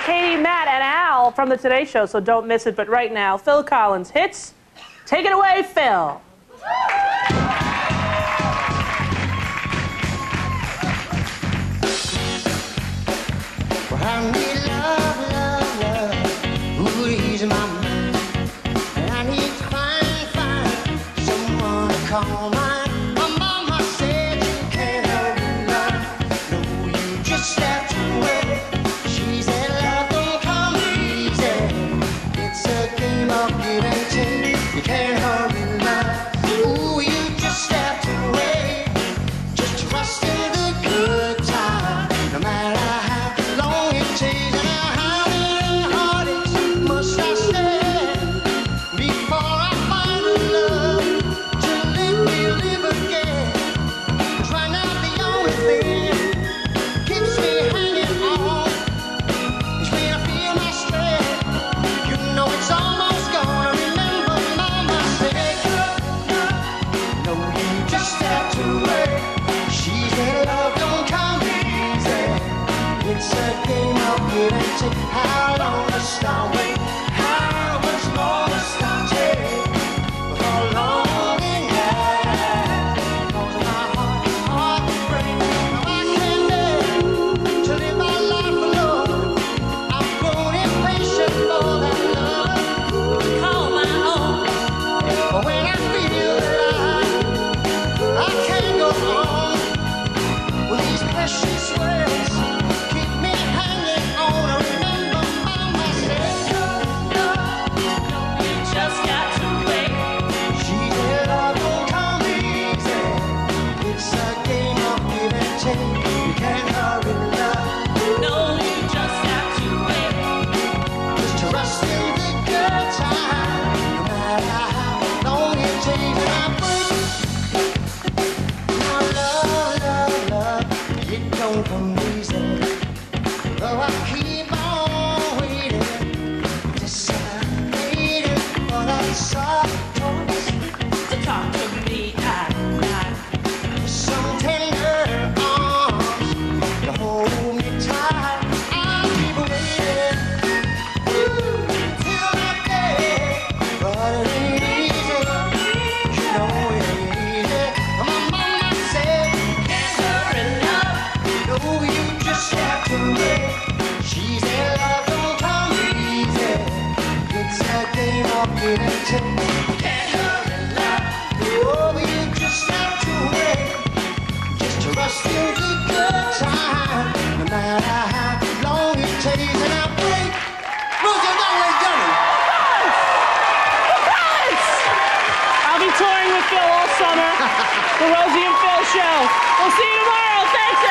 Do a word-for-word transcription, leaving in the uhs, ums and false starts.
Katie, Matt, and Al from the Today Show, so don't miss it. But right now, Phil Collins hits. Take it away, Phil. Well, I need love, love, love. Ooh, ease my mind. And I need to find, find someone to call mine. My mama said you can't help love. No, you just have to wait. She said love don't come easy. It's a game of give and take. You can't hurry love. Ooh, you just have to wait. Just trust in the good time. No matter how long it takes and how many heartaches must I stand before I find a love to live, me live again. 'Cause right now the only thing keeps me hanging on is when I feel my strength. You know it's almost gone. I remember mama said, no, you just have to wait. She said love don't come easy. It's a game of give and take. How long must I wait? How much more must I take before longing ends? 'Cause my heart, heart breaks. Now I can't bear to live my life alone. I've grown impatient for that love to call my own. But when I feel alive, I can't go on with these precious words. Keep me hanging on. I remember mama said, no, no, no, you just got to wait. She said love don't come easy. It's a game of give and take. You can't hurry love. No, you just have to wait. Just trust in the good time. No matter how long it takes. And I break. Now love, love, love, it don't come easy. Though I keep on waiting, just waiting for that soft voice to talk to me at night. Some tender arms to hold me tight. I'll keep waiting till that day, but it ain't easy. You know it ain't easy. My mama said, can't hurry love. No, you just have to wait. She said love don't come easy. It's a game of give and take. Can't hurry love. Oh, you just have to wait. Just trust in the good time. No matter how long it takes. And I break. Rosie, young lady, gentlemen. I'll be touring with Phil all summer. The Rosie and Phil Show. We'll see you tomorrow. Thanks.